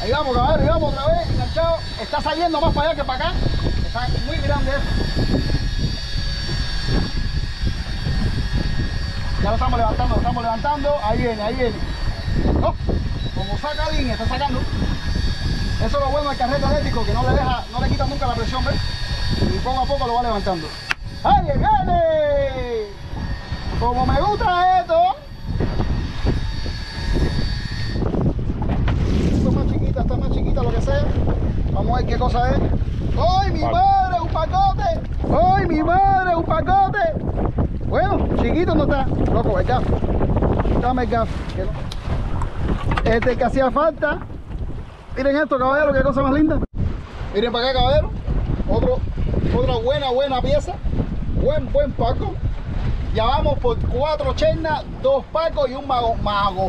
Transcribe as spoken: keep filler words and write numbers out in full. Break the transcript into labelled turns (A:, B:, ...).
A: Ahí vamos, caballero, ahí vamos otra vez, enganchado. Está saliendo más para allá que para acá. Está muy grande esto. Ya lo estamos levantando, lo estamos levantando. Ahí viene, ahí viene. Oh, como saca línea, está sacando. Eso es lo bueno del carrete eléctrico, que no le deja, no le quita nunca la presión, ¿ves? Y poco a poco lo va levantando. ¡Ahí viene! Como me gusta esto. Esta es más chiquita, esta es más chiquita, lo que sea. Vamos a ver qué cosa es. ¡Ay, mi madre! ¡Un pacote! ¡Ay, mi madre! ¡Un pacote! Bueno, chiquito no está. Loco, el gafo. Dame el gafo. Que no. Este que hacía falta. Miren esto, caballero, qué cosa más linda. Miren para acá, caballero. Otro, otra buena, buena pieza. Buen, buen paco. Ya vamos por cuatro chernas, dos pacos y un mago, mago